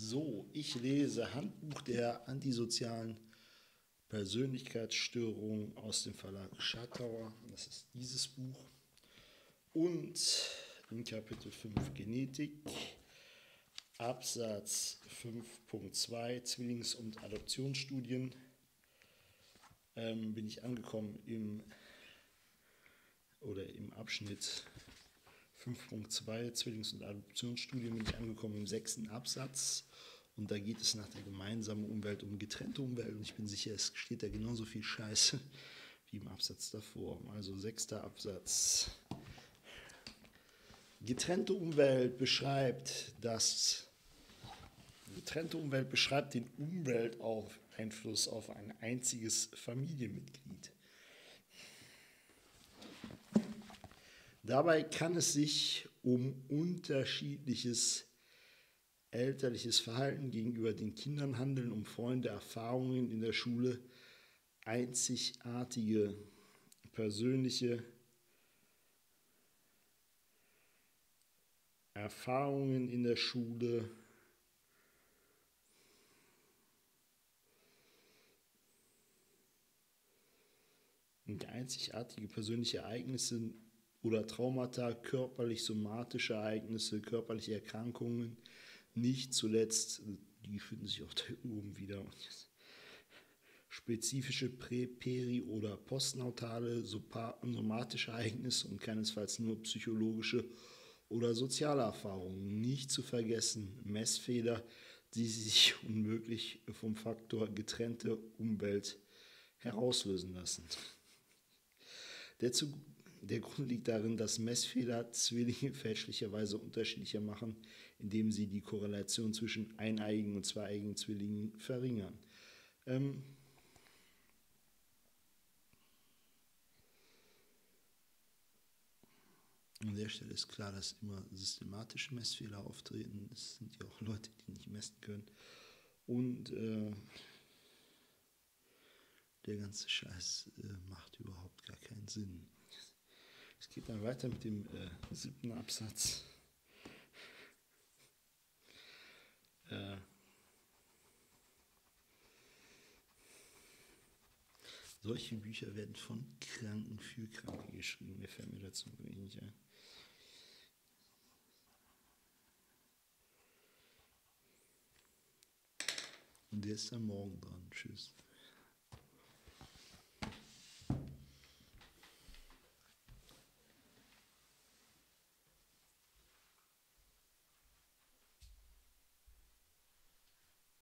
So, ich lese Handbuch der antisozialen Persönlichkeitsstörungen aus dem Verlag Schartauer. Das ist dieses Buch. Und in Kapitel 5 Genetik, Absatz 5.2 Zwillings- und Adoptionsstudien, bin ich angekommen im Abschnitt 5.2 Zwillings- und Adoptionsstudien bin ich angekommen im 6. Absatz. Und da geht es nach der gemeinsamen Umwelt um getrennte Umwelt. Und ich bin sicher, es steht da genauso viel Scheiße wie im Absatz davor. Also 6. Absatz. Getrennte Umwelt beschreibt den Umwelteinfluss auf ein einziges Familienmitglied. Dabei kann es sich um unterschiedliches elterliches Verhalten gegenüber den Kindern handeln, um Freunde, Erfahrungen in der Schule, einzigartige persönliche Erfahrungen in der Schule, und einzigartige persönliche Ereignisse oder Traumata, körperlich-somatische Ereignisse, körperliche Erkrankungen, nicht zuletzt, die finden sich auch da oben wieder, spezifische peri- oder postnautale somatische Ereignisse und keinesfalls nur psychologische oder soziale Erfahrungen. Nicht zu vergessen Messfehler, die sich unmöglich vom Faktor getrennte Umwelt herauslösen lassen. Der Grund liegt darin, dass Messfehler Zwillinge fälschlicherweise unterschiedlicher machen, indem sie die Korrelation zwischen eineiigen und zweieiigen Zwillingen verringern. An der Stelle ist klar, dass immer systematische Messfehler auftreten. Es sind ja auch Leute, die nicht messen können. Und der ganze Scheiß macht überhaupt gar keinen Sinn. Es geht dann weiter mit dem 7. Absatz. Solche Bücher werden von Kranken für Kranke geschrieben. Mir fällt mir dazu nicht ein. Und der ist dann morgen dran. Tschüss.